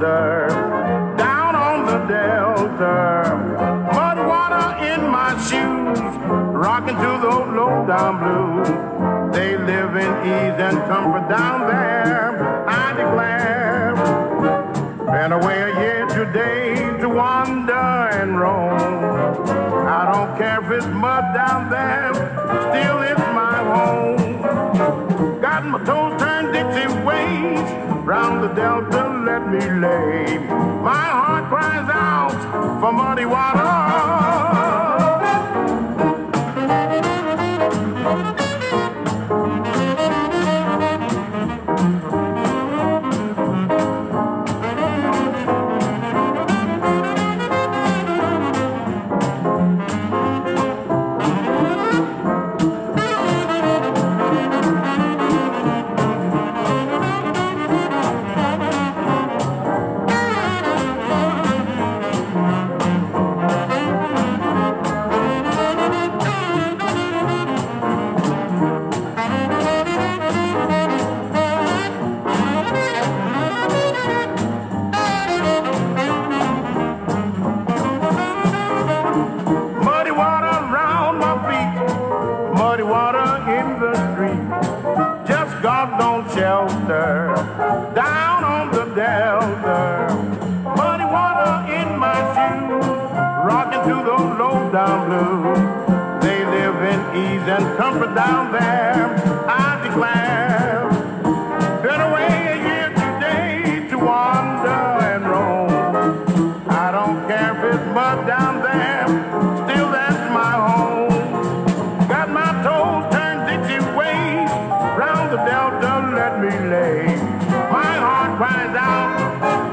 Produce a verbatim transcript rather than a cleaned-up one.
shelter down on the delta. Mud water in my shoes, rocking to those low-down blues. They live in ease and comfort down there, I declare. Been away a year today to wander and roam. I don't care if it's mud down there, still it's my home. Got my toes turned Dixie ways, round the delta let me lay. My heart cries out for muddy water. Shelter down on the delta, muddy water in my shoes, rocking to those low-down blues. They live in ease and comfort down there, I declare. Been away a year today to wander and roam. I don't care if it's mud down there, still that's my home. Got my toes turned Dixie ways, round the delta let me lay. My heart cries out